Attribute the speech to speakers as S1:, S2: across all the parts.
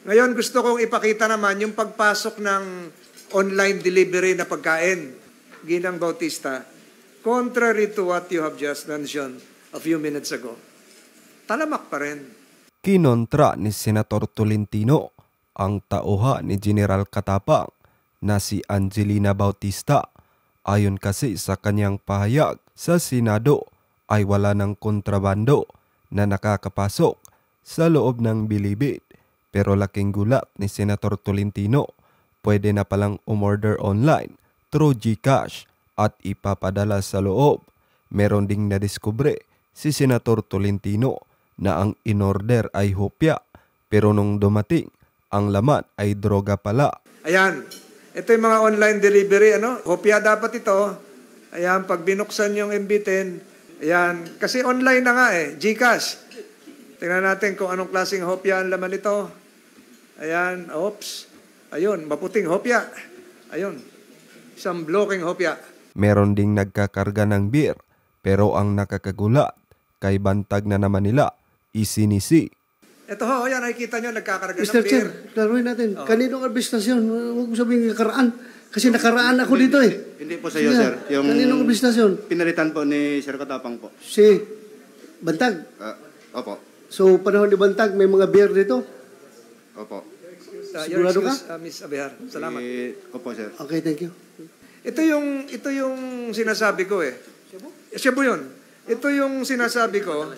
S1: Ngayon gusto kong ipakita naman yung pagpasok ng online delivery na pagkain, Ginang Bautista, contrary to what you have just mentioned a few minutes ago. Talamak pa rin.
S2: Kinontra ni Senator Tolentino ang tauhan ni General Katapang na si Angelina Bautista. Ayon kasi sa kanyang pahayag sa Senado ay wala ng kontrabando na nakakapasok sa loob ng bilibid. Pero laking gulat ni Senator Tolentino, pwede na palang umorder online through GCash at ipapadala sa loob. Meron ding nadiskubre si Senator Tolentino na ang inorder ay hopya, pero nung dumating, ang laman ay droga pala.
S1: Ayan, ito yung mga online delivery, hopya dapat ito. Ayan, pag binuksan yung MB10, ayan, kasi online na nga GCash. Tingnan natin kung anong klaseng hopya ang laman ito. Ayan, oops. Ayun, maputing hopya. Ayun, isang blocking hopya.
S2: Meron ding nagkakarga ng beer, pero ang nakakagulat, kay bantag na naman nila, isinisi.
S1: Ito ho, yan, nakikita nyo, nagkakarga ng
S3: Mr.
S1: beer.
S3: Chair, klaruhin natin, kaninong arbistasyon? Huwag mo sabihin nakaraan. Kasi nakaraan ako dito
S4: Hindi po sa iyo, sir. Yung
S3: kaninong arbistasyon?
S4: pinalitan po ni Sir Katapang po.
S3: Si Bantag.
S4: Opo.
S3: So, panahon ni Bantag, may mga beer dito?
S4: Opo.
S1: Your
S3: Sigurado ka?
S1: excuse, Ms. Abihar. Salamat.
S4: Opo, sir.
S3: Okay, thank you.
S1: Ito yung sinasabi ko Shabu yun. Ito yung sinasabi ko.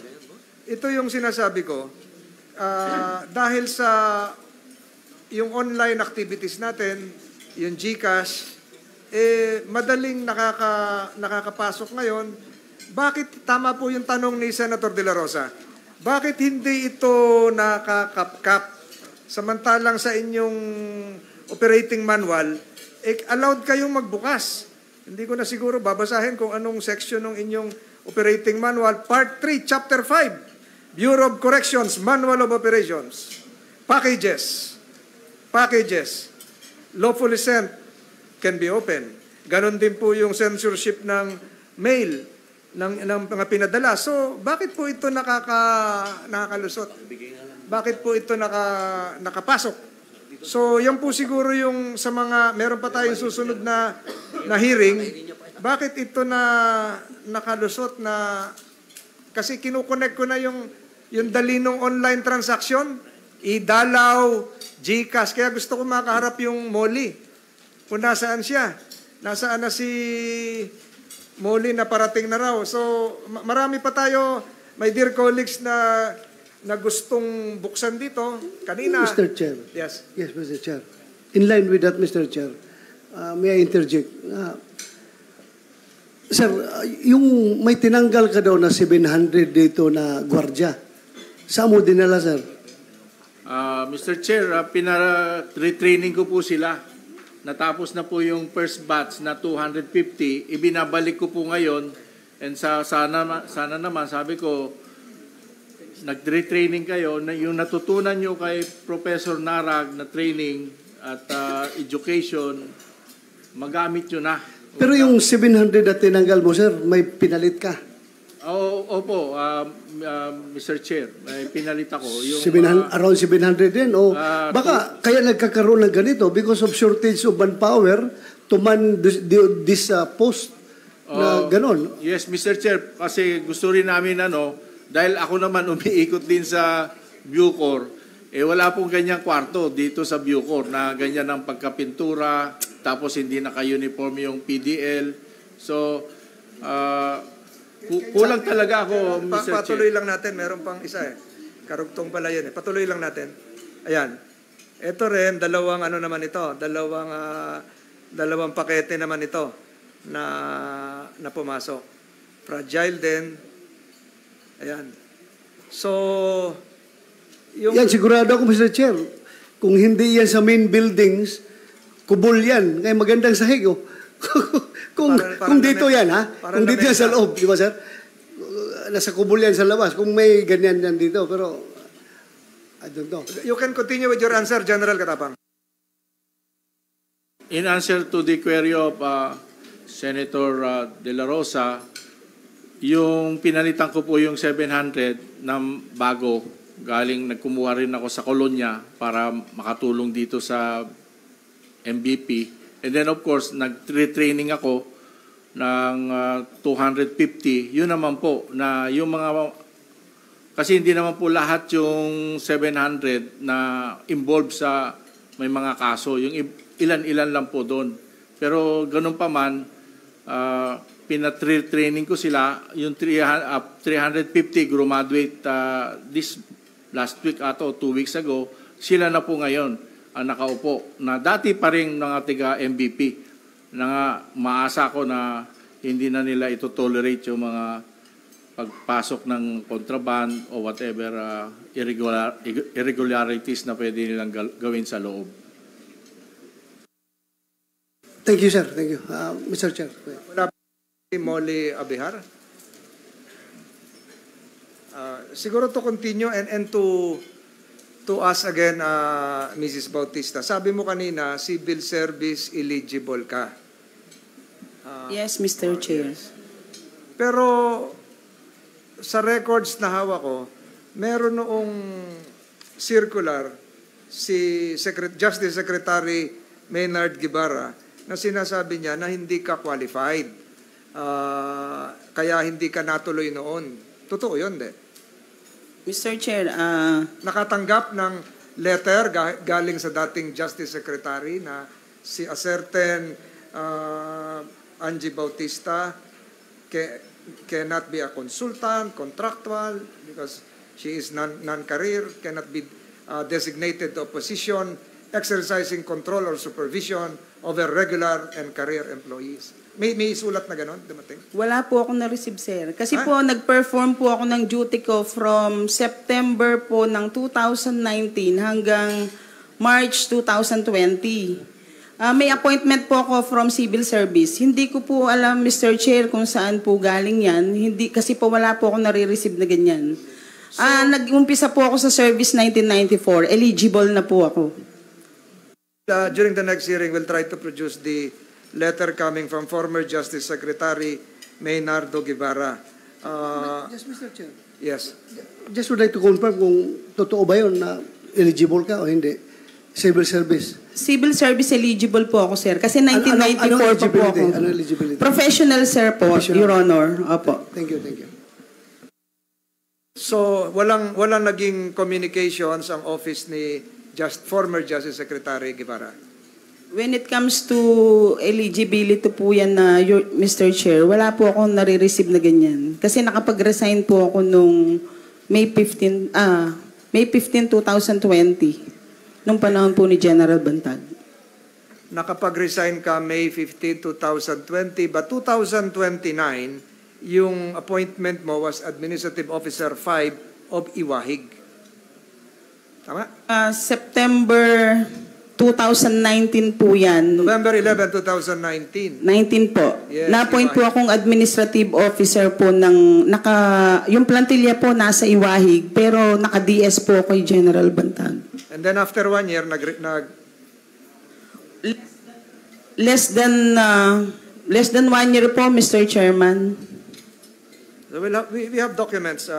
S1: Dahil sa yung online activities natin, yung GCash, madaling nakakapasok ngayon. Bakit, tama po yung tanong ni Senator De La Rosa, bakit hindi ito nakakapkap? Samantalang sa inyong operating manual, allowed kayong magbukas. Hindi ko na siguro babasahin kung anong section ng inyong operating manual. Part 3, Chapter 5, Bureau of Corrections, Manual of Operations. Packages. Lawfully sent can be opened. Ganon din po yung censorship ng mail, ng mga pinadala. So, bakit po ito nakakalusot? Bakit po ito nakapasok? So, yan po siguro yung sa mga, meron pa tayong susunod na hearing, bakit ito nakalusot na, kasi kinukonek ko na yung dalinong online transaction, idalaw, GCash, kaya gusto ko makaharap yung Molly. Kung nasaan siya. Nasaan na si Molly na parating na raw. So, marami pa tayo, my dear colleagues, na gustong buksan dito. Kanina.
S3: Mr. Chair.
S1: Yes.
S3: Yes, Mr. Chair. In line with that, Mr. Chair, may I interject? Sir, yung may tinanggal ka daw na 700 dito na gwardya. Saan mo dinala, sir?
S5: Mr. Chair, retraining ko po sila. Natapos na po yung first batch na 250. Ibinabalik ko po ngayon. And sana naman, sabi ko, nag-retraining kayo, yung natutunan nyo kay Professor Narag na training at education, magamit nyo na.
S3: Pero yung 700 na tinanggal mo, sir, may pinalit ka?
S5: Opo, Mr. Chair, may pinalit ako. Yung,
S3: around 700 din? O baka kaya nagkakaroon ng ganito because of shortage of manpower to man this post na ganon?
S5: Yes, Mr. Chair, kasi gusto rin namin dahil ako naman umiikot din sa Bucor, wala pong ganyang kwarto dito sa Bucor na ganyan ang pagkapintura, tapos hindi naka-uniform yung PDL. So, kulang talaga ako, Mr. Chair.
S1: Patuloy lang natin, meron pang isa Karugtong pala yun Patuloy lang natin. Ayan. Ito rin, dalawang pakete naman ito na pumasok. Fragile din. Ayan. So,
S3: yan, sigurado ako, Mr. Chair. Kung hindi yan sa main buildings, kubol yan. Kaya magandang sahig, kung dito yan, kung dito yan sa loob, di ba, sir? Nasa kubol yan sa labas. Kung may ganyan yan dito, pero I don't know.
S1: You can continue with your answer, General Katapang.
S5: In answer to the query of Senator De La Rosa, yung pinalitan ko po yung 700 na bago nagkumuha rin ako sa Kolonya para makatulong dito sa MVP. And then of course, nag-training ako ng 250. Yun naman po, na yung mga, kasi hindi naman po lahat yung 700 na involved sa may mga kaso. Yung ilan-ilan lang po doon. Pero ganun pa man, pinatraining ko sila, yung 350 graduate this last week ato, 2 weeks ago, sila na po ngayon ang nakaupo. Na dati pa rin mga tiga MVP na maasa ko na hindi na nila ito tolerate yung mga pagpasok ng contraband o whatever irregularities na pwede nilang gawin sa loob.
S3: Thank you, sir. Thank you. Mr. Chair.
S1: Wala si Molly Abihar. Siguro to continue and to ask again, Mrs. Bautista. Sabi mo kanina, civil service eligible ka.
S6: Yes, Mr. Chair.
S1: Pero sa records na hawak ko, meron noong circular si Justice Secretary Maynard Guevara na sinasabi niya na hindi ka qualified. Kaya hindi ka natuloy noon. Totoo yun, de?
S6: Mr. Chair,
S1: Nakatanggap ng letter galing sa dating Justice Secretary na si a certain Angie Bautista cannot be a consultant, contractual, because she is non-career, cannot be designated to a position exercising control or supervision over regular and career employees. May sulat na ganon, dumating?
S6: wala po ako na-receive, sir. Kasi po, nag-perform po ako ng duty ko from September po ng 2019 hanggang March 2020. May appointment po ako from civil service. Hindi ko po alam, Mr. Chair, kung saan po galing yan. Hindi, kasi po wala po ako nare-receive na ganyan. Nag-umpisa po ako sa service 1994. Eligible na po ako.
S1: During the next hearing, we'll try to produce the letter coming from former Justice Secretary Maynardo Guevara.
S3: Yes, Mr. Chair.
S1: Yes.
S3: Just would like to confirm kung totoo ba yun na eligible ka o hindi. Civil service.
S6: Civil service eligible po ako, sir. Kasi 1994
S3: Anong
S6: pa po
S3: eligibility?
S6: ako.
S3: Anong eligibility?
S6: Professional, sir po,
S3: Professional.
S6: Your Honor. Opo.
S3: Thank you, thank you.
S1: So, walang naging communications ang office ni former Justice Secretary Guevara.
S6: When it comes to eligibility po yan na Mr. Chair, wala po akong nare-receive na ganyan. Kasi nakapag-resign po ako nung May 15, 2020, nung panahon po ni General Bantag.
S1: Nakapag-resign ka May 15, 2020, but 2029, yung appointment mo was Administrative Officer 5 of Iwahig. Tama?
S6: September 2019 po yan.
S1: November 11, 2019.
S6: 19 po.
S1: Yes,
S6: Na-appoint po
S1: Iwahig.
S6: akong administrative officer po ng yung plantilla po nasa Iwahig pero naka-DS po kay General Bantag.
S1: And then after 1 year,
S6: Less than 1 year po, Mr. Chairman.
S1: So we have documents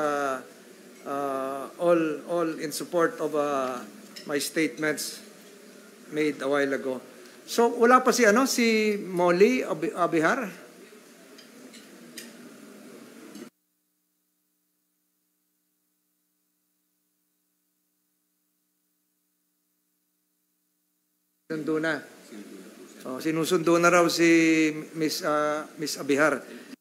S1: all in support of my statements made a while ago. So wala pa si Molly Abihar? Sinusundo na. Oh, sinusundo na raw si Miss Abihar.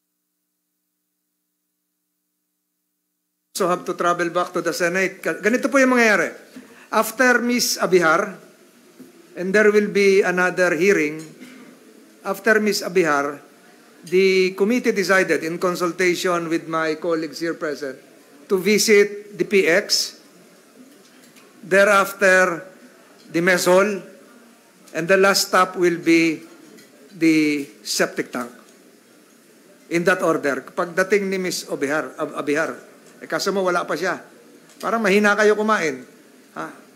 S1: So have to travel back to the Senate. Ganito po yung mangyayari. After Miss Abihar, and there will be another hearing, after Miss Abihar, the committee decided in consultation with my colleagues here present to visit the PX, thereafter the mess hall, and the last stop will be the septic tank. In that order. Pagdating ni Miss Abihar, kaso mo wala pa siya. Parang mahina kayo kumain. Ha?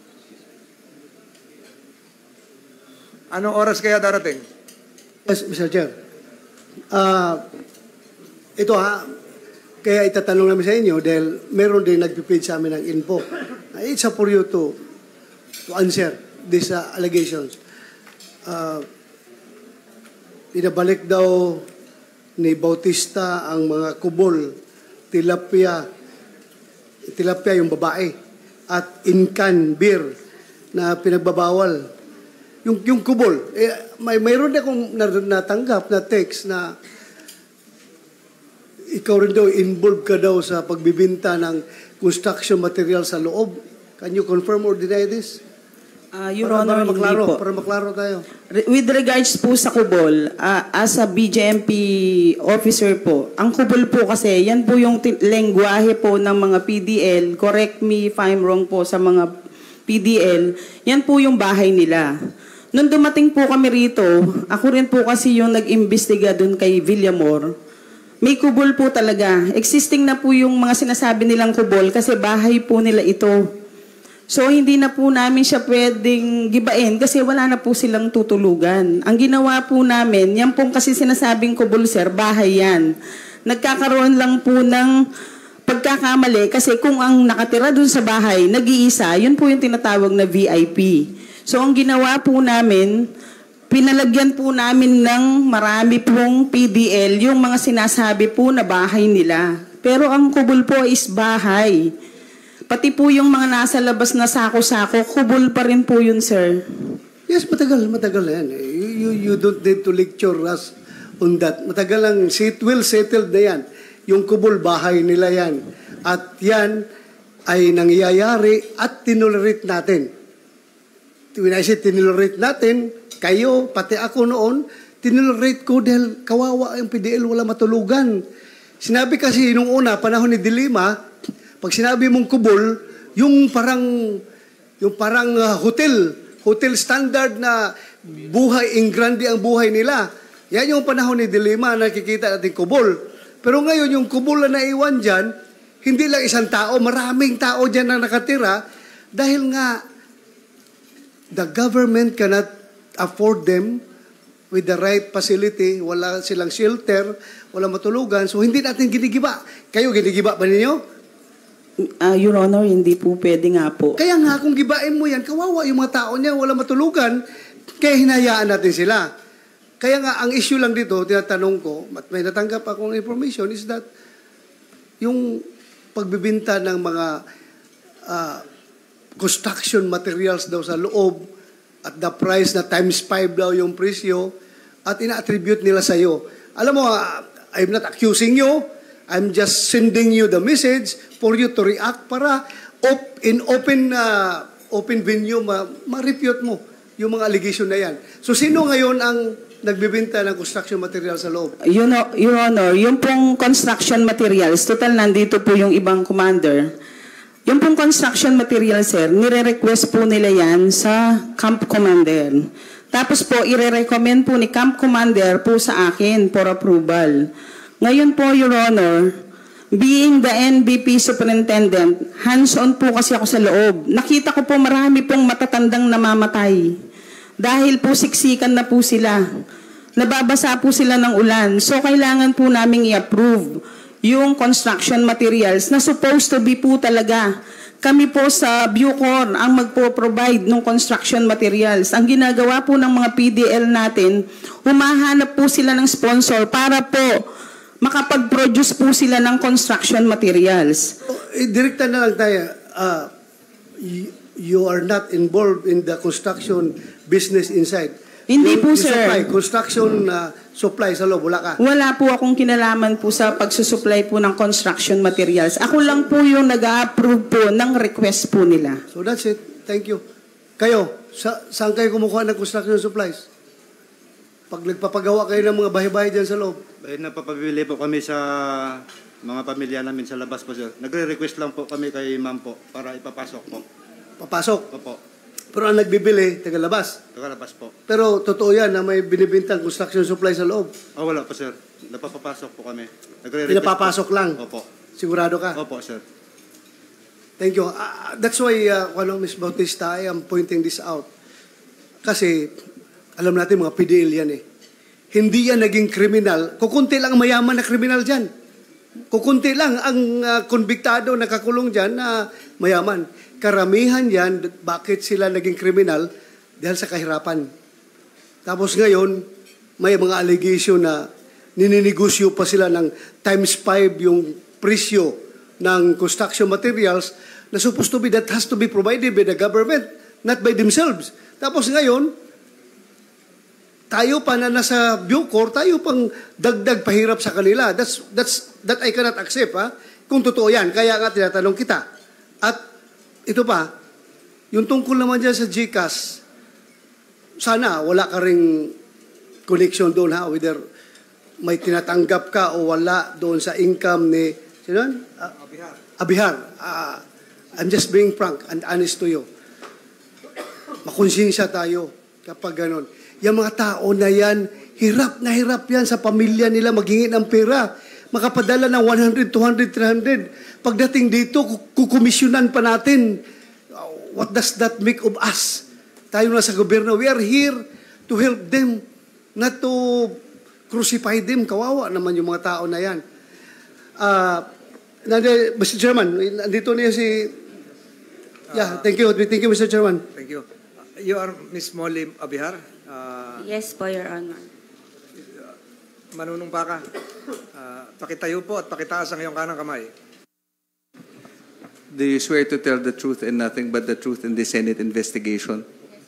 S1: Anong oras kaya darating?
S3: Yes, Mr. Chair. Ito kaya itatanong namin sa inyo dahil meron din nagpipid sa amin ng info It's up for you to answer these allegations. Pinabalik daw ni Bautista ang mga kubol, tilapia yung babae, at incan beer na pinagbabawal. Yung kubol, mayroon akong natanggap na text na ikaw rin daw, involved ka daw sa pagbibinta ng construction material sa loob. Can you confirm or deny this?
S6: Your Honor, hindi po.
S3: Para maklaro tayo.
S6: With regards po sa kubol, as a BJMP officer po, ang kubol po kasi, yan po yung lengguwahe po ng mga PDL. Correct me if I'm wrong po sa mga PDL. Yan po yung bahay nila. Nung dumating po kami rito, ako rin po kasi yung nag-imbestiga dun kay Villamor. May kubol po talaga. Existing na po yung mga sinasabi nilang kubol kasi bahay po nila ito. So, hindi na po namin siya pwedeng gibain kasi wala na po silang tutulugan. Ang ginawa po namin, yan pong kasi sinasabing kubol, sir, bahay yan. Nagkakaroon lang po ng pagkakamali kasi kung ang nakatira dun sa bahay, nag-iisa, yun po yung tinatawag na VIP. So, ang ginawa po namin, pinalagyan po namin ng marami pong PDL yung mga sinasabi po na bahay nila. Pero ang kubol po is bahay. Pati po yung mga nasa labas na sako-sako, kubol pa rin po yun, sir.
S3: Yes, matagal yan. You don't need to lecture us on that. Matagal lang, well settled na yan. Yung kubol, bahay nila yan. At yan ay nangyayari at tinolerate natin. When I say tinolerate natin, kayo, pati ako noon, tinolerate ko dahil kawawa yung PDL, wala matulugan. Sinabi kasi nung una, panahon ni Dilima, pag sinabi mong kubol, yung parang hotel standard na buhay, ingrandi ang buhay nila. Yan yung panahon ni Dilima, nakikita natin kubol. Pero ngayon, yung kubol na naiwan dyan, hindi lang isang tao, maraming tao dyan na nakatira, dahil nga, the government cannot afford them with the right facility, wala silang shelter, wala matulugan, so hindi natin ginigiba. Kayo, ginigiba ba ninyo?
S6: Your Honor, hindi po pwede nga po.
S3: Kaya nga, kung gibain mo yan, kawawa yung mga tao niya, wala matulugan, kaya hinayaan natin sila. Kaya nga, ang issue lang dito, tinatanong ko, at may natanggap akong information, is that yung pagbibinta ng mga construction materials daw sa loob, at the price na times 5 daw yung presyo, at ina-attribute nila sa iyo. Alam mo, I'm not accusing you, I'm just sending you the message for you to react para in open venue ma-refute mo yung mga allegation na yan. So, sino ngayon ang nagbibenta ng construction material sa loob?
S6: Your Honor, yung pong construction materials, total nandito po yung ibang commander. Yung pong construction materials, sir, nire-request po nila yan sa Camp Commander. Tapos po, ire-recommend po ni Camp Commander po sa akin for approval. Ngayon po, Your Honor, being the NBP Superintendent, hands-on po kasi ako sa loob. Nakita ko po marami pong matatandang namamatay. Dahil po siksikan na po sila. Nababasa po sila ng ulan. So, kailangan po namin i-approve yung construction materials na supposed to be po talaga. Kami po sa Bucor ang magpo-provide ng construction materials. Ang ginagawa po ng mga PDL natin, humahanap po sila ng sponsor para po makapag-produce po sila ng construction materials.
S3: Direkta na lang tayo. You are not involved in the construction business inside.
S6: Hindi po, sir.
S3: Construction supply sa loob, wala ka?
S6: Wala po akong kinalaman po sa pagsusupply po ng construction materials. Ako lang po yung nag-approve po ng request po nila.
S3: So that's it. Thank you. Kayo, saan kayo kumukuha ng construction supplies? Pag nagpapagawa kayo ng mga bahay-bahay dyan sa loob?
S4: Napapabili po kami sa mga pamilya namin sa labas po, sir. Nagre-request lang po kami kay ma'am po para ipapasok po.
S3: Papasok?
S4: Opo.
S3: Pero ang nagbibili, tagalabas?
S4: Tagalabas po.
S3: Pero totoo yan na may binibintang construction supply sa loob?
S4: Wala po, sir. Napapapasok po kami.
S3: Pinapapasok lang?
S4: Opo.
S3: Sigurado ka?
S4: Opo, sir.
S3: Thank you. That's why, Ms. Bautista, I am pointing this out. Kasi, alam natin mga PDL yan eh. Hindi yan naging kriminal. Kukunti lang ang mayaman na kriminal dyan. Kukunti lang ang konbiktado na kakulong dyan na mayaman. karamihan yan, bakit sila naging kriminal? Dahil sa kahirapan. Tapos ngayon, may mga allegation na nininegosyo pa sila ng times 5 yung presyo ng construction materials na supposed to be, that has to be provided by the government, not by themselves. Tapos ngayon, tayo pa na nasa Bucor, tayo pang dagdag pahirap sa kanila. That I cannot accept, ha? Kung totoo yan. Kaya nga tinatanong kita. At ito pa, yung tungkol naman dyan sa GCash, sana wala ka ring connection doon, ha? Whether may tinatanggap ka o wala doon sa income ni, sino? Abihar. I'm just being frank and honest to you. Makonsensya tayo kapag ganon. Yung mga tao na yan, hirap na hirap yan sa pamilya nila maghingi ng pera. Makapadala ng 100, 200, 300. Pagdating dito, kukomisyonan pa natin. What does that make of us? Tayo na sa gobyerno, we are here to help them, not to crucify them. Kawawa naman yung mga tao na yan. Mr. Chairman, nandito niya si... Yeah, thank you. Thank you, Mr. Chairman.
S1: Thank you. You are Ms. Molly Abihar?
S7: Yes po, Your Honor.
S1: Manunumpa ka. Pakitayo po at pakitaas ang iyong kanang kamay.
S8: Do you swear to tell the truth and nothing but the truth in the Senate investigation?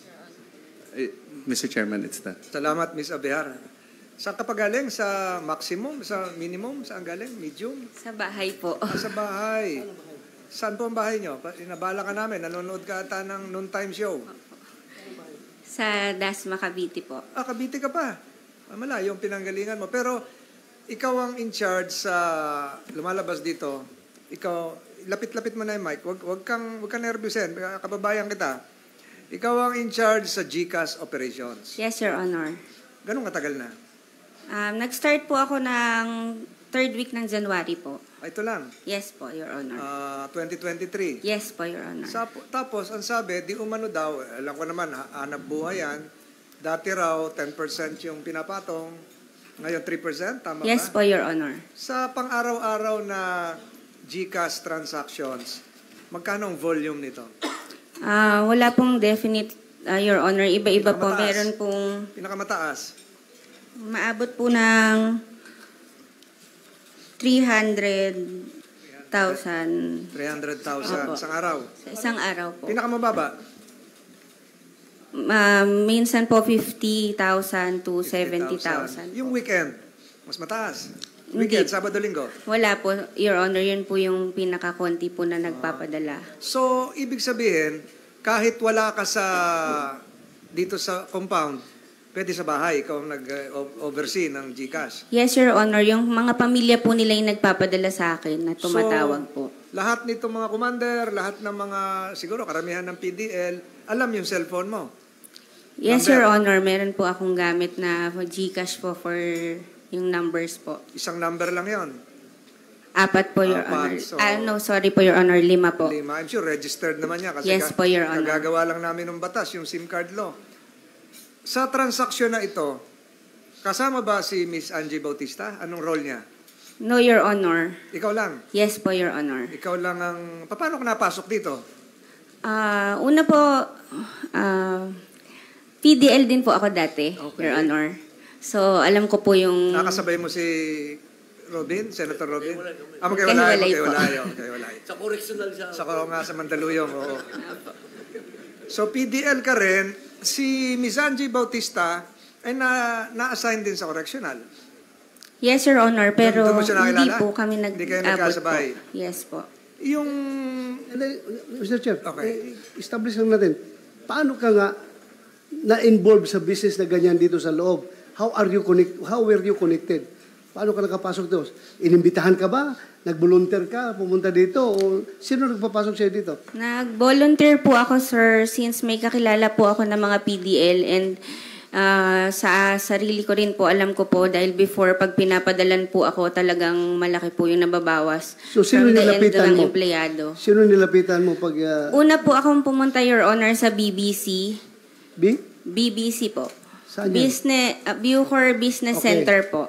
S8: Mr. Chairman, it's that.
S1: Salamat, Ms. Abihar. Saan ka pa galing? Sa maximum? Sa minimum? Saan galing? Medium?
S7: Sa bahay po.
S1: Sa bahay. Saan po ang bahay nyo? Inabala ka namin. Nanonood ka ata ng noontime show.
S7: Sa Dasma, Cavite po.
S1: Cavite ka pa. Malayo yung pinanggalingan mo. Pero ikaw ang in charge sa lumalabas dito. Ikaw, lapit-lapit mo na yung mic. Wag kang nervyusin. Kababayan kita. Ikaw ang in charge sa GCash operations.
S7: Yes, Your Honor.
S1: Ganun katagal na?
S7: Nag-start po ako ng 3rd week ng January po.
S1: Ito lang.
S7: Yes po, Your Honor.
S1: 2023.
S7: Yes po, Your Honor.
S1: Tapos, ang sabi, di umano daw, alam ko naman, hanap buhay yan. Dati raw, 10% yung pinapatong. Ngayon, 3%? Tama
S7: yes
S1: ba?
S7: po, Your Honor.
S1: Sa pang-araw-araw na GCash transactions, magkano ang volume nito?
S7: Wala pong definite, Your Honor. Iba-iba po.
S1: Pinakamataas.
S7: Meron pong...
S1: Pinakamataas?
S7: Maabot po ng 300,000.
S1: 300,000 isang araw?
S7: Sa isang araw po.
S1: Pinakamababa?
S7: Minsan po 50,000 to 70,000.
S1: Yung weekend, mas mataas? Weekend, Sabado, Linggo?
S7: Wala po, Your Honor. Yun po yung pinakakonti po na nagpapadala.
S1: So, ibig sabihin, kahit wala ka dito sa compound, pwede sa bahay, ikaw ang nag-oversee ng GCash.
S7: Yes, Your Honor. Yung mga pamilya po nila yung nagpapadala sa akin na tumatawag po.
S1: Lahat nito mga commander, lahat ng mga, siguro karamihan ng PDL, alam yung cellphone mo.
S7: Yes,
S1: Number.
S7: Your Honor. Meron po akong gamit na GCash po for yung numbers po.
S1: Isang number lang yon.
S7: 4 po, Your Honor.
S1: So,
S7: no, sorry po, Your Honor. 5 po.
S1: 5. I'm sure registered naman yan. Kasi
S7: Yes po, Your Honor.
S1: Kagagawa lang namin ng batas, yung SIM card law. Sa transaksyon na ito, kasama ba si Miss Angie Bautista? Anong role niya?
S7: No, Your Honor.
S1: Ikaw lang?
S7: Yes po, Your Honor.
S1: Ikaw lang ang... Paano ka napasok dito?
S7: Una po, PDL din po ako dati,
S1: Okay.
S7: Your Honor. So, alam ko po yung...
S1: Nakasabay mo si Robin? Senator Robin?
S7: Magkahiwalay po.
S1: Magkahiwalay. Sa correctional siya. Sa Mandaluyong, oo. So, PDL ka rin. Si Miss Angie Bautista ay na-assign din sa correctional.
S7: Yes, Your Honor, pero
S1: Doon mo siya
S7: hindi
S1: nakilala?
S7: po kami
S1: Hindi kayo
S7: nag-abot
S1: nagkasabay?
S7: po. Yes po.
S1: Yung...
S3: Mr. Chair,
S1: Okay.
S3: establish lang natin, paano ka nga na-involve sa business na ganyan dito sa loob? How were you connected? Paano ka nakapasok doon? Inimbitahan ka ba? Nag-volunteer ka? Pumunta dito? O sino nagpapasok sa'yo dito?
S7: Nag-volunteer po ako, sir, since may kakilala po ako ng mga PDL and sa sarili ko rin po, alam ko po, dahil before, pag pinapadalan po ako, talagang malaki po yung nababawas.
S3: So, sino
S7: from the end
S3: nilapitan
S7: ng
S3: mo?
S7: empleyado.
S3: Sino nilapitan mo pag...
S7: Una po akong pumunta, Your Honor, sa BBC. BBC po.
S3: Saan yan?
S7: Bucor Business
S3: Okay.
S7: Center po.
S3: So,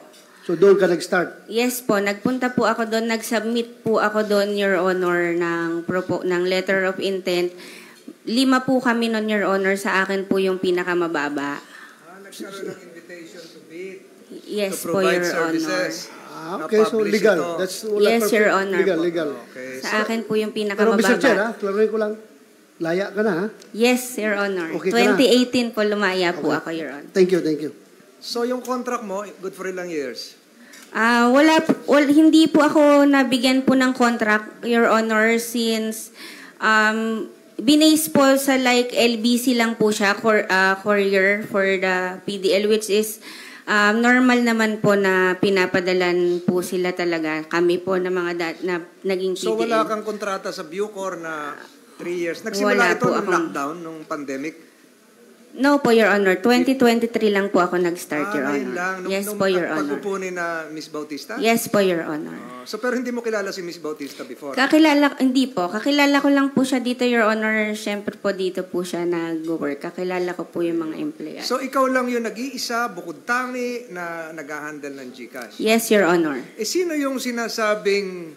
S3: So doon ka nag-start.
S7: Yes po, nagpunta po ako doon, nag-submit po ako doon, Your Honor, ng letter of intent. 5 po kami noon, Your Honor, sa akin po yung pinakamababa.
S1: Nagkaroon ng invitation to bid,
S7: Yes
S1: to
S7: po,
S1: provide
S7: Your
S1: services.
S7: Honor.
S3: Okay, so
S1: Na-publish
S3: legal.
S1: ito.
S3: That's
S7: Yes, Your Honor.
S3: Legal.
S1: Okay.
S7: Sa akin po yung
S3: Pero Mr. Chair,
S7: pinakamababa.
S3: klaruhin ko lang. Laya ka na, ha?
S7: Yes, Your Honor.
S3: Okay ka na.
S7: 2018 po lumaya po ako, Your Honor.
S3: Thank you.
S1: So yung contract mo, good for ilang years?
S7: Hindi po ako nabigyan po ng contract, Your Honor, since binase po sa like LBC lang po siya, courier for the PDL, which is normal naman po na pinapadalan po sila talaga. Kami po na mga na naging PDL.
S1: So wala kang kontrata sa Bucor na 3 years.
S7: Wala
S1: Nagsimula ito
S7: po
S1: nung
S7: akong-
S1: lockdown, nung pandemic?
S7: No po, Your Honor. 2023 lang po ako nag-start, Your
S1: ngayon
S7: Honor.
S1: lang.
S7: Yes po, Your Honor.
S1: Pag-upo ni na Miss Bautista?
S7: Yes po, Your Honor.
S1: So pero hindi mo kilala si Miss Bautista before?
S7: Hindi po. Kakilala ko lang po siya dito, Your Honor. Siyempre po dito po siya nag-work. Kakilala ko po yung mga empleyado.
S1: So ikaw lang yung nag-iisa, bukod tangi, na nag-handle ng GCash?
S7: Yes, Your Honor.
S1: Sino yung sinasabing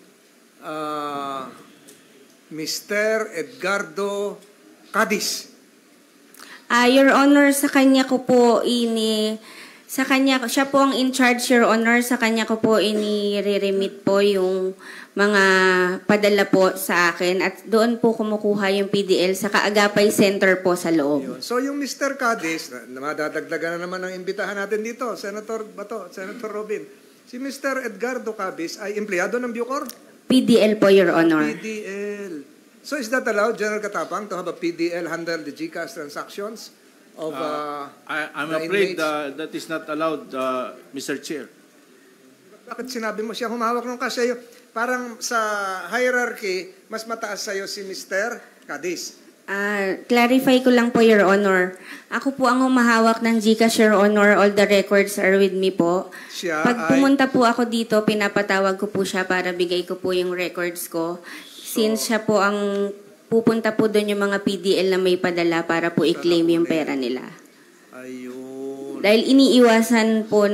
S1: Mr. Edgardo Cadiz?
S7: Your Honor, sa kanya ko po siya po ang in charge, Your Honor. Sa kanya ko po re-remit po yung mga padala po sa akin at doon po kumukuha yung PDL sa Kaagapay Center po sa loob.
S1: Yun. So yung Mr. Cadiz, madadagdagan na naman ang imbitahan natin dito, Senator Robin. Si Mr. Edgardo Cadiz ay empleyado ng Bucor?
S7: PDL po, Your Honor.
S1: PDL. So is that allowed, General Katapang, to have a PDL handle the GCash transactions of
S5: I'm
S1: the
S5: afraid
S1: inmates?
S5: that is not allowed, Mr. Chair.
S1: Bakit sinabi mo siya humawak ng cash sa'yo? Parang sa hierarchy, mas mataas sa'yo si Mr. Cadiz.
S7: Clarify ko lang po, Your Honor. Ako po ang humahawak ng GCash, Your Honor. All the records are with me po.
S1: Siya
S7: Pag pumunta po ako dito, pinapatawag ko po siya para bigay ko po yung records ko. Since siya po ang pupunta po doon yung mga PDL na may padala para po i-claim yung pera nila.
S1: Ayun.
S7: Dahil iniiwasan po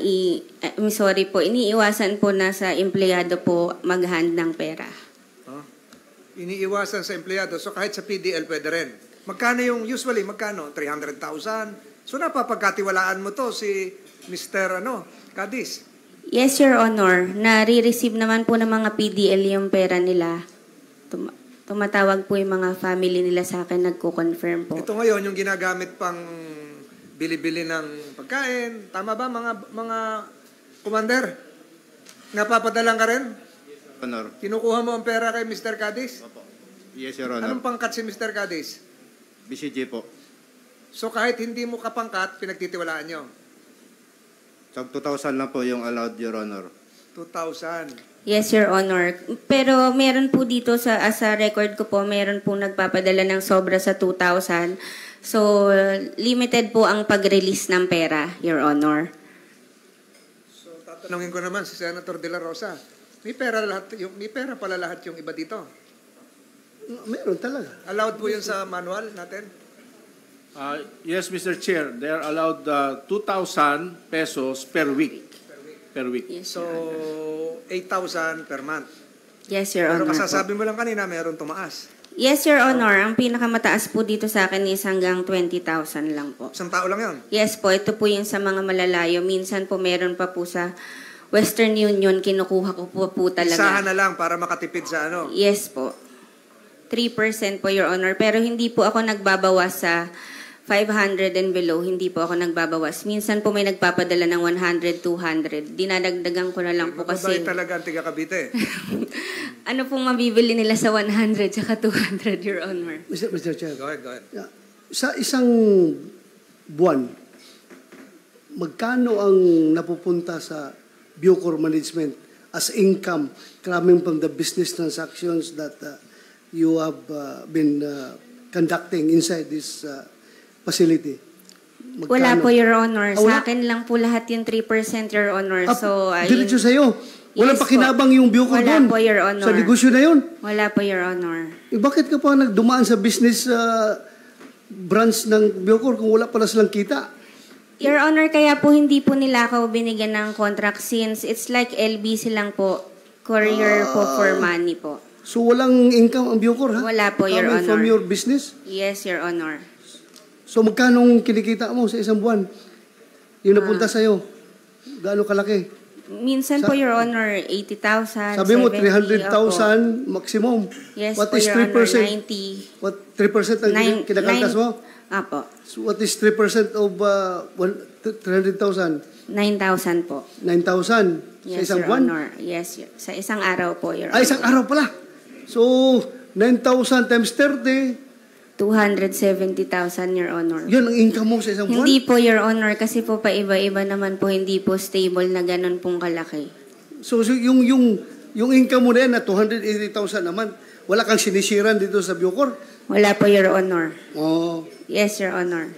S7: iniiwasan po na sa empleyado po mag-hand ng pera.
S1: Iniiwasan sa empleyado. So kahit sa PDL pwede rin. Magkano yung, usually, magkano? 300,000? So napapagkatiwalaan mo to si Mr. Cadiz.
S7: Yes, Your Honor. Nare-receive naman po ng mga PDL yung pera nila. Tumatawag po yung mga family nila sa akin, nagko-confirm po.
S1: Ito ngayon, yung ginagamit pang bili-bili ng pagkain. Tama ba, mga commander? Napapadalang ka rin?
S4: Honor.
S1: Kinukuha mo ang pera kay Mr. Cadiz?
S4: Opo. Yes, Your Honor.
S1: Anong pangkat si Mr. Cadiz?
S4: BCG po.
S1: So kahit hindi mo kapangkat, pinagtitiwalaan nyo?
S4: Sa 2,000 lang po yung allowed, Your Honor.
S1: 2,000.
S7: Yes, Your Honor. Pero meron po dito sa record ko po, meron po nagpapadala ng sobra sa 2,000. So, limited po ang pag-release ng pera, Your Honor.
S1: So tatanungin ko naman si Senator De La Rosa. May pera pala lahat yung iba dito.
S3: Meron talaga.
S1: Allowed po yun sa manual natin?
S5: Yes, Mr. Chair. They are allowed 2,000 pesos per week. Per week.
S7: Yes,
S1: So, 8,000 per month.
S7: Yes, Your
S1: Pero
S7: Honor.
S1: kasasabi mo lang kanina, meron tumaas.
S7: Yes, Your Honor. Ang pinakamataas po dito sa akin is hanggang 20,000 lang po.
S1: Isang tao lang yun.
S7: Yes po, ito po yung sa mga malalayo. Minsan po meron pa po sa Western Union, kinukuha ko po talaga.
S1: Isahan na lang para makatipid sa ano.
S7: Yes po. 3% po, Your Honor. Pero hindi po ako nagbabawas sa 500 and below. Hindi po ako nagbabawas. Minsan po may nagpapadala ng 100, 200. Dinadagdagan ko na lang po kasi...
S1: Mababait talaga ang tiga Cavite.
S7: Ano pong mabibili nila sa 100 saka 200, Your Honor?
S3: Mr. Chair.
S1: Go ahead.
S3: Yeah. Sa isang buwan, magkano ang napupunta sa Bucor Management as income coming from the business transactions that you have been conducting inside this facility? Magkano?
S7: Wala po, Your Honor.
S3: Wala?
S7: Sa akin lang po lahat yung 3%, Your Honor. So,
S3: diretso sa'yo. Walang
S7: Yes
S3: pakinabang
S7: po.
S3: yung Bucor
S7: Wala
S3: doon.
S7: po, Your Honor.
S3: Sa negosyo na yun.
S7: Wala po, Your Honor.
S3: Bakit ka pa nagdumaan sa business branch ng Bucor kung wala pala silang kita?
S7: Your Honor, kaya po hindi po nila ako binigyan ng contract since it's like LBC lang po. Courier po for money po.
S3: So walang income ang Bucor, ha?
S7: Wala po, Your
S3: Coming
S7: Honor.
S3: from your business?
S7: Yes, Your Honor.
S3: So magkano kinikita mo sa isang buwan? Yung napunta sa'yo? Gaano kalaki?
S7: Minsan po, Your Honor, 80,000,
S3: Sabi mo,
S7: 70,
S3: 300,000 maximum.
S7: Yes
S3: What
S7: po,
S3: is
S7: Your
S3: 3%?
S7: Honor, 90.
S3: What 3% ang kinakaltas mo?
S7: Apo,
S3: So what is 3% of 300,000?
S7: 9,000 po.
S3: 9,000 sa
S7: Yes,
S3: isang
S7: Your
S3: buwan?
S7: Honor. Yes, sa isang araw po, Your
S3: Ay, isang
S7: Honor.
S3: araw pala. So, 9,000 times 30,
S7: 270,000, Your Honor.
S3: yun ang income mo sa isang buwan?
S7: Hindi po, Your Honor, kasi po paiba-iba naman po, hindi po stable na ganun pong kalaki.
S3: So yung income mo na yan na 280,000 naman, wala kang sinisiran dito sa Bucor?
S7: Wala po, Your Honor.
S3: Oh.
S7: Yes, Your Honor.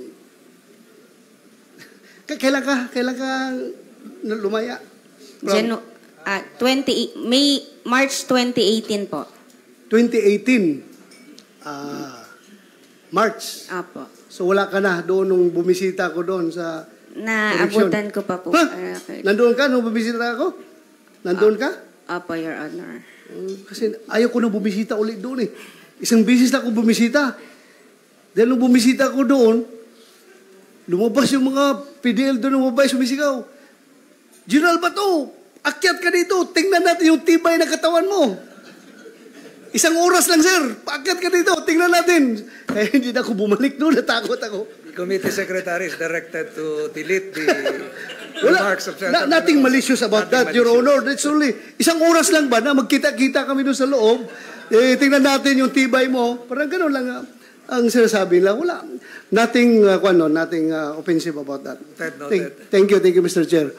S3: Kailan ka lumaya? From
S7: 28 March 2018 po.
S3: 2018. March.
S7: Apo.
S3: So wala ka na doon nung bumisita ko doon sa
S7: Naabutan ko pa po.
S3: Ha? Nandoon ka nung bumisita ako? Nandoon ka?
S7: Apo, Your Honor.
S3: Kasi ayaw ko na bumisita ulit doon eh. Isang bisis na ako bumisita. Dahil nung bumisita ko doon, lumabas yung mga PDL doon, lumabas, sumisigaw. General Bato, akyat ka dito, tingnan natin yung tibay ng katawan mo. Isang oras lang, sir. Paakyat ka dito, tingnan natin. Kaya hindi na ako bumalik doon, natakot ako.
S1: The committee secretary is directed to delete the remarks of
S3: Nothing malicious about that, Your Honor. That's only, isang oras lang ba na magkita-kita kami doon sa loob, tingnan natin yung tibay mo. Parang gano'n lang ang sinasabi lang. Wala. Nothing, nothing offensive about that.
S1: Noted.
S3: Thank you, Mr. Chair.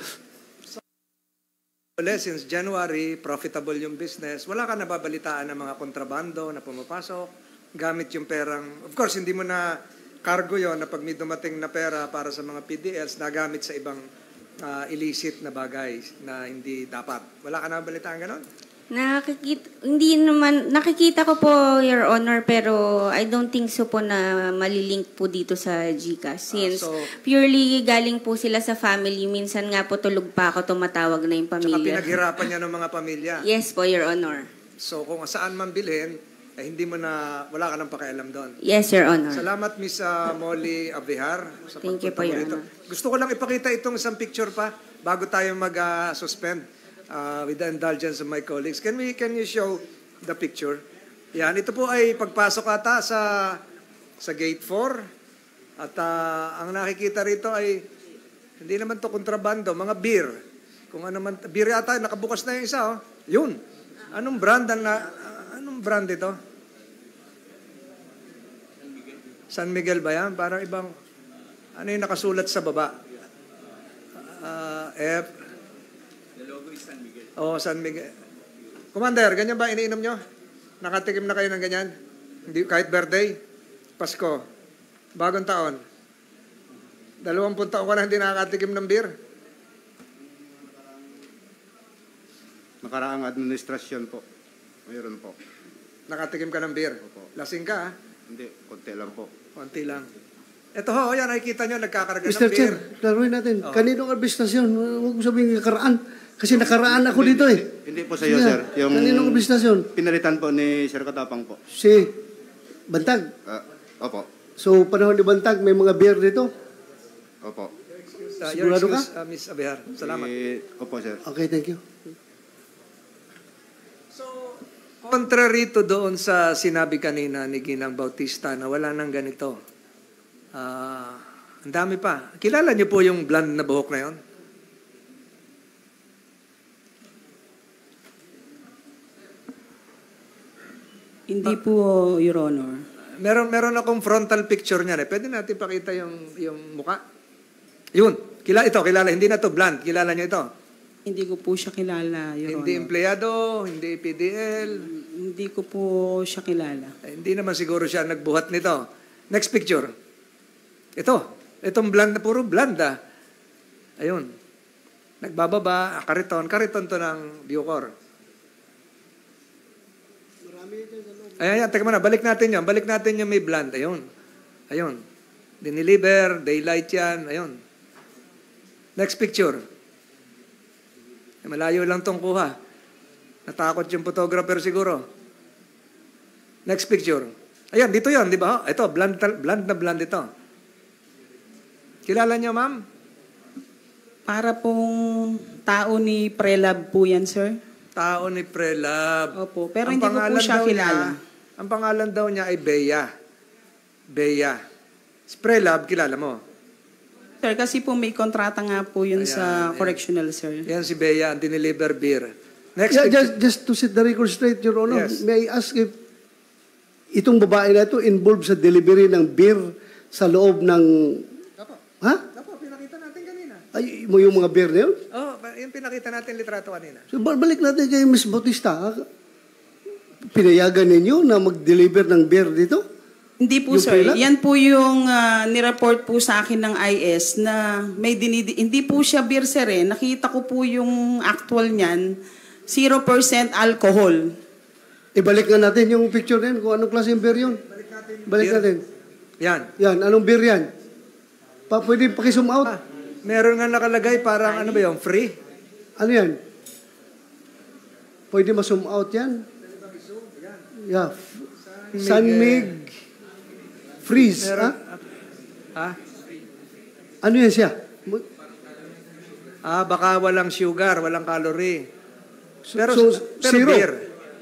S1: Since January, profitable yung business. Wala ka nababalitaan ng mga kontrabando na pumapasok, gamit yung perang. Of course, hindi mo na cargo yon na pag may dumating na pera para sa mga PDLs, nagamit sa ibang illicit na bagay na hindi dapat. Wala ka nababalitaan ganon?
S7: Nakikita ko po, Your Honor, pero I don't think so po na malilink po dito sa GCash. Since purely galing po sila sa family, minsan nga po tulog pa ako, tumatawag na yung
S1: Tsaka
S7: pamilya.
S1: pinaghirapan niya ng mga pamilya.
S7: Yes po, Your Honor.
S1: So kung saan man bilhin, hindi mo na, wala ka nang pakialam doon.
S7: Yes, Your Honor.
S1: Salamat, Miss Molly Abihar. Sa
S7: Thank you po, Your
S1: rito.
S7: Honor.
S1: Gusto ko lang ipakita itong isang picture pa bago tayo mag-suspend with the indulgence of my colleagues. Can you show the picture? Yan, ito po ay pagpasok ata sa gate 4. At ang nakikita rito ay hindi naman to kontrabando, mga beer. Kung ano man, beer yata, nakabukas na yung isa, oh. Yun. Anong brand ito? San Miguel ba yan? Parang ibang, ano yung nakasulat sa baba? F. The logo is San Miguel. Oh, San Miguel. Commander, ganyan ba iniinom nyo? Nakatikim na kayo ng ganyan? Hindi, kahit birthday? Pasko? Bagong taon? 20 taon ko na hindi nakakatikim ng beer?
S4: Nakaraang administrasyon po. Mayroon po.
S1: Nakatikim ka ng beer?
S4: Opo.
S1: Lasing ka, ha?
S4: Hindi, konti lang po.
S1: Konti lang. Ito ho, yan, nakikita nyo, nagkakarga
S3: Mr.
S1: ng
S3: Chair,
S1: beer.
S3: klaruhin natin. Kaninong administrasyon? Huwag mo sabihin nakaraan. Kasi nakaraan ako dito eh.
S4: Hindi po sa iyo, sir. Yung
S3: Kaninong administrasyon?
S4: pinalitan po ni Sir Katapang po.
S3: Si Bantag.
S4: Opo.
S3: So, panahon ni Bantag, may mga beer dito?
S4: Opo.
S1: Your
S3: Sigurado
S1: excuse, Miss Abihar. Salamat.
S4: Opo, sir.
S3: Okay, thank you.
S1: Contrary to doon sa sinabi kanina ni Ginang Bautista na wala nang ganito. Ang dami pa. Kilala niyo po yung blonde na buhok na yon?
S6: Hindi po, Your Honor.
S1: Meron akong frontal picture niya. Pwede natin pakita yung mukha? Yun. Kilala. Hindi na to blonde. Kilala niyo ito?
S6: Hindi ko po siya kilala, Your
S1: Hindi
S6: Honor.
S1: empleyado, hindi PDL.
S6: Hindi ko po siya kilala.
S1: Hindi naman siguro siya nagbuhat nito. Next picture. Itong blonde na puro blonde. Ayun. Nagbababa, kariton to ng Bucor. Ayan, teka muna, balik natin yan. Balik natin yung may blonde. Ayun. Diniliber, daylight yan. Ayun. Next picture. Malayo lang tong kuha. Natakot yung photographer siguro. Next picture. Ayan, dito yon, di ba? Ito, blonde na blonde ito. Kilala niyo, ma'am?
S6: Para pong tao ni Prelab po yan, sir.
S1: Tao ni Prelab.
S6: Opo, pero
S1: Ang
S6: hindi ko po
S1: pangalan
S6: siya
S1: daw
S6: kilala.
S1: Ang pangalan daw niya ay Bea. Bea. Si Prelab, kilala mo?
S6: Sir, kasi po may kontrata nga po yun sa correctional, sir.
S1: Yan si Bea, ang diniliver beer. Next
S3: Yeah,
S1: picture.
S3: just to set the record straight, Your Honor,
S1: Yes.
S3: may I ask if itong babae na ito involved sa delivery ng beer sa loob ng... Ha?
S1: Apo, pinakita natin kanina.
S3: Ay, mo yung mga beer na yun?
S1: Oh, yung pinakita natin litrato kanina.
S3: So, balik natin kay Ms. Bautista. Pinayagan ninyo na mag-deliver ng beer dito?
S6: Hindi po,
S3: Yung
S6: sir.
S3: Prelab?
S6: Yan po yung nireport po sa akin ng IS na may hindi po siya beer, sir, eh. Nakita ko po yung actual niyan, 0% alcohol.
S3: Ibalik nga natin yung picture na yun, kung anong klaseng beer yun. Balik
S1: Beer.
S3: natin.
S1: Yan.
S3: Yan, anong beer yan? Pwede pakisum out?
S1: Meron nga nakalagay parang ano ba yung free?
S3: Ano yan? Pwede masum out yan? Yeah. Sunmig. Freeze.
S1: Meron,
S3: Ha? Ano yan siya?
S1: baka walang sugar, walang calorie. Pero,
S3: So,
S1: pero
S3: zero.
S1: beer.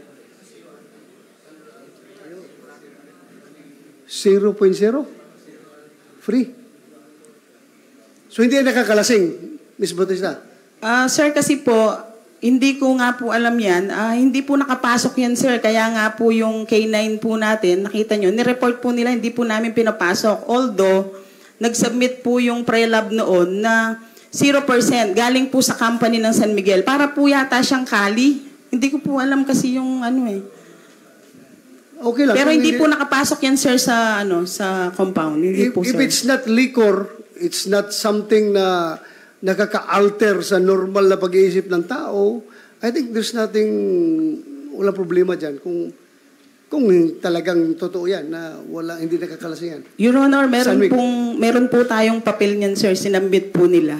S3: 0.0? Free. So, hindi yan nakakalasing, Ms. Bautista?
S6: Sir, kasi po, hindi ko nga po alam yan. Hindi po nakapasok yan, sir. Kaya nga po yung K9 po natin, nakita nyo, nireport po nila, hindi po namin pinapasok. Although, nag-submit po yung Prelab noon na 0% galing po sa company ng San Miguel. Para po yata siyang kali. Hindi ko po alam kasi yung ano eh.
S3: Okay lang.
S6: Pero
S3: Kung
S6: hindi po nakapasok yan, sir, sa sa compound. Hindi po,
S3: If
S6: sir.
S3: it's not liquor, it's not something na nakaka-alter sa normal na pag-iisip ng tao, I think there's nothing, walang problema dyan. Kung talagang totoo yan, na hindi nakakalasing yan.
S6: Your Honor,
S3: San Miguel.
S6: meron po tayong papel niyan, sir. Sinambit po nila.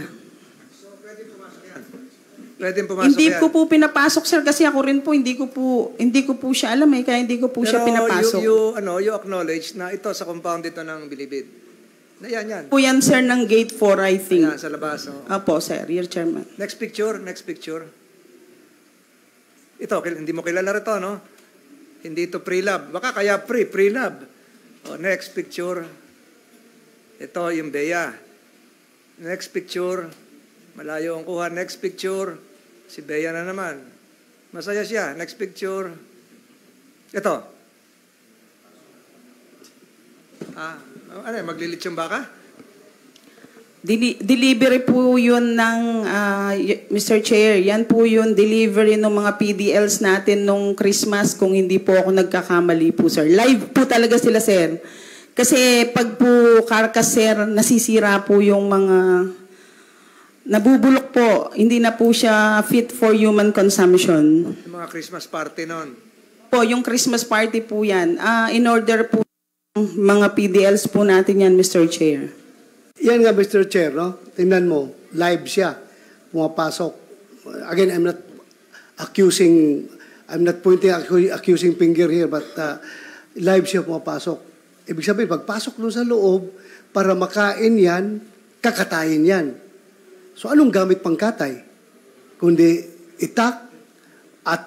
S1: Pwede pumasok
S6: Hindi
S1: yan.
S6: ko po pinapasok, sir, kasi ako rin po hindi ko po siya alam eh, kaya hindi ko po siya pinapasok.
S1: you acknowledge na ito sa compound ito ng Bilibid. Na yan.
S6: Po yan, sir, ng gate 4, I think.
S1: Yan, sa labas. Oh.
S6: Apo, sir, your chairman.
S1: Next picture. Ito, hindi mo kilala rito, no? Hindi ito pre-lab. Baka kaya pre-lab. Oh, next picture. Ito yung Bea. Next picture. Malayo ang kuha. Next picture. Si Bea na naman. Masaya siya. Next picture. Ito. Ano yan? Maglilit yung baka?
S6: Delivery po yun ng, Mr. Chair, yan po yung delivery ng mga PDLs natin nung Christmas kung hindi po ako nagkakamali po, sir. Live po talaga sila, sir. Kasi pag po karkas, sir, nasisira po yung mga nabubulok po. Hindi na po siya fit for human consumption.
S1: Yung mga Christmas party nun.
S6: Po, yung Christmas party po yan. In order po mga PDLs po natin yan, Mr. Chair.
S3: Yan nga, Mr. Chair, no? Tingnan mo, live siya, pumapasok. Again, I'm not pointing accusing finger here, but live siya pumapasok. Ibig sabihin, pagpasok doon sa loob, para makain yan, kakatayin yan. So, anong gamit pang katay? Kundi itak, at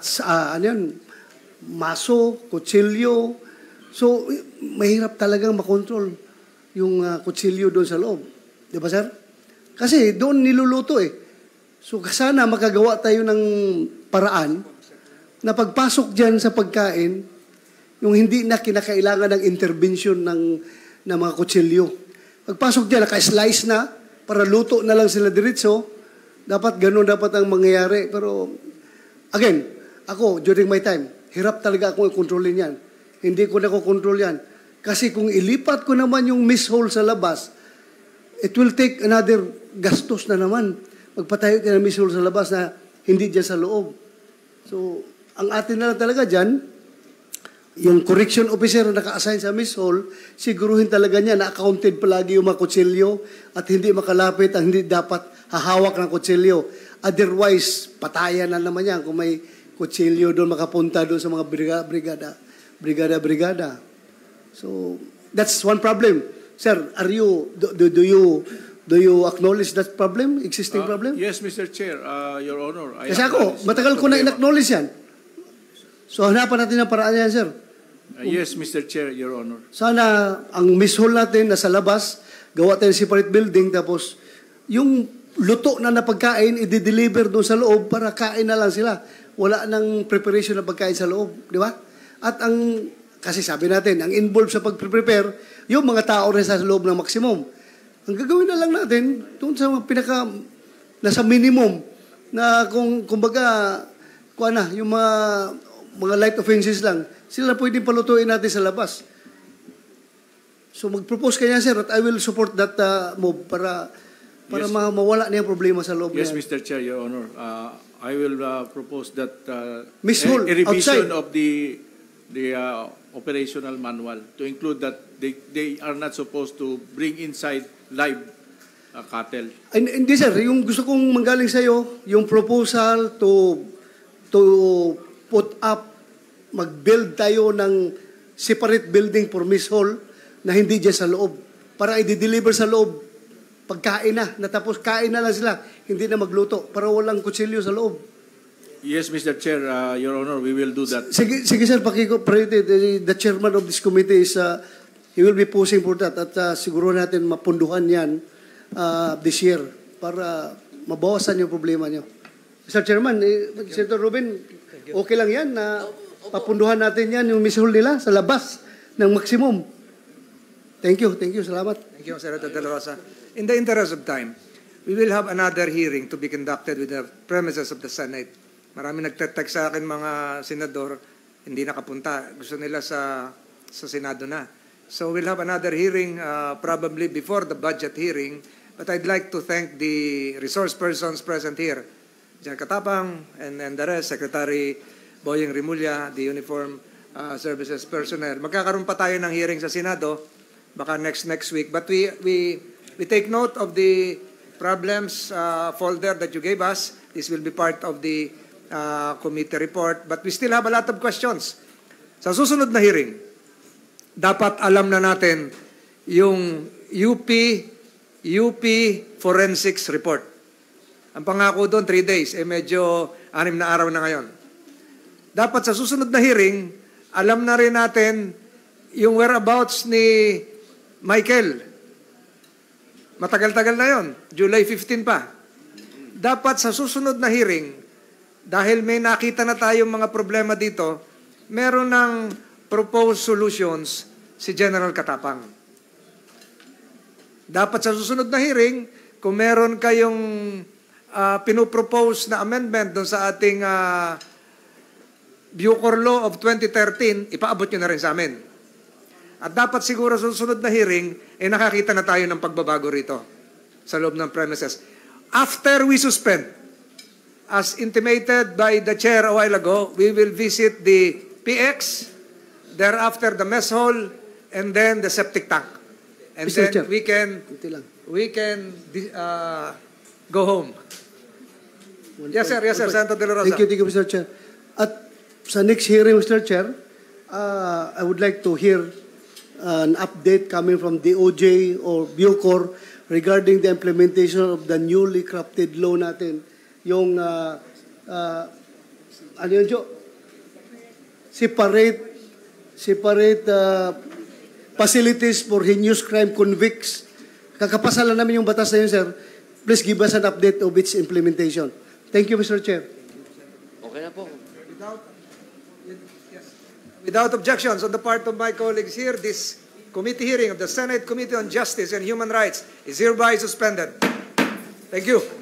S3: maso, kutsilyo. So, mahirap talagang makontrol yung kutsilyo doon sa loob. Di ba, sir? Kasi doon niluluto eh. So, sana makagawa tayo ng paraan na pagpasok dyan sa pagkain, yung hindi na kinakailangan ng intervention ng mga kutsilyo. Pagpasok dyan, naka-slice na, para luto na lang sila diretso, dapat ganun dapat ang mangyayari. Pero, again, ako, during my time, hirap talaga akong i-controlin yan. Hindi ko na ko-control yan. Kasi kung ilipat ko naman yung miss hole sa labas, it will take another gastos na naman. Magpatayo tayo ng miss hole sa labas na hindi dyan sa loob. So, ang atin na lang talaga dyan, yung correction officer na naka-assign sa Miss Hall, siguruhin talaga niya na accounted palagi yung mga kutsilyo at hindi makalapit ang hindi dapat hahawak ng kutsilyo. Otherwise, patayan na naman yan kung may kutsilyo doon makapunta doon sa mga brigada. So, that's one problem. Sir, do you acknowledge that problem, existing problem?
S5: Yes, Mr. Chair, Your Honor. I
S3: Kasi ako,
S5: acknowledge
S3: matagal
S5: the
S3: ko na
S5: problema.
S3: in-acknowledge yan. So, hanapan natin ang paraan yan, sir.
S5: Yes, Mr. Chair, Your Honor.
S3: Sana ang Miss Hall natin nasa labas, gawa tayo separate building, tapos yung luto na napagkain, i-deliver doon sa loob para kain na lang sila. Wala nang preparation na pagkain sa loob, di ba? At kasi sabi natin, ang involved sa pag-prepare, yung mga tao rin sa loob ng maximum. Ang gagawin na lang natin, doon sa nasa minimum, na kumbaga, yung mga light offenses lang, sila pwedeng palutuin natin sa labas. So mag-propose kanya, sir, at I will support that move para
S5: Yes.
S3: mawala na yung problema sa loob
S5: Yes,
S3: niya.
S5: Mr. Chair, Your Honor. I will propose that
S3: Miss Hall,
S5: a revision
S3: outside.
S5: of the operational manual to include that they are not supposed to bring inside live cattle.
S3: Hindi, sir, yung gusto kong manggaling sa'yo, yung proposal to put up, mag-build tayo ng separate building for Miss Hall na hindi dyan sa loob. Para i-deliver sa loob, pagkain na, natapos kain na lang sila, hindi na magluto, para walang kutsilyo sa loob.
S5: Yes, Mr. Chair, Your Honor, we will do that.
S3: Sige sir, the chairman of this committee is, he will be pushing for that at siguro natin mapunduhan yan this year para mabawasan yung problema niyo. Mr. Chairman, Senator Ruben, okay lang yan na papunduhan natin yan yung Miss Hall nila sa labas ng maximum. Thank you, salamat.
S1: Thank you, Senator De La Rosa. In the interest of time, we will have another hearing to be conducted with the premises of the Senate. Marami nagte-text sa akin mga senador, hindi nakapunta. Gusto nila sa Senado na. So we'll have another hearing probably before the budget hearing. But I'd like to thank the resource persons present here. Jan Katapang and the rest, Secretary Boyeng Rimulya, the Uniform Services Personnel. Magkakaroon pa tayo ng hearing sa Senado, baka next week. But we take note of the problems folder that you gave us. This will be part of the committee report. But we still have a lot of questions. Sa susunod na hearing, dapat alam na natin yung UP Forensics Report. Ang pangako doon, 3 days. Medyo 6 na araw na ngayon. Dapat sa susunod na hearing, alam na rin natin yung whereabouts ni Michael. Matagal-tagal na yon, July 15 pa. Dapat sa susunod na hearing, dahil may nakita na tayong mga problema dito, meron ng proposed solutions si General Katapang. Dapat sa susunod na hearing, kung meron kayong pinopropose na amendment doon sa ating Bucor Law of 2013, ipaabot nyo na rin sa amin. At dapat siguro sa susunod na hearing, nakakita na tayo ng pagbabago rito sa loob ng premises. After we suspend, as intimated by the chair a while ago, we will visit the PX, thereafter the mess hall, and then the septic tank. And
S3: Mr.
S1: then
S3: Chair,
S1: we can go home. Yes, sir. Senator De La Rosa.
S3: Thank you, Mr. Chair. At sa next hearing, Mr. Chair, I would like to hear an update coming from DOJ or Bucor regarding the implementation of the newly crafted law natin. Yung, ano yun, Jo? Separate facilities for heinous crime convicts. Kakapasalan namin yung batas na yun, sir. Please give us an update of its implementation. Thank you, Mr. Chair.
S9: Okay na po.
S1: Without objections on the part of my colleagues here, this committee hearing of the Senate Committee on Justice and Human Rights is hereby suspended. Thank you.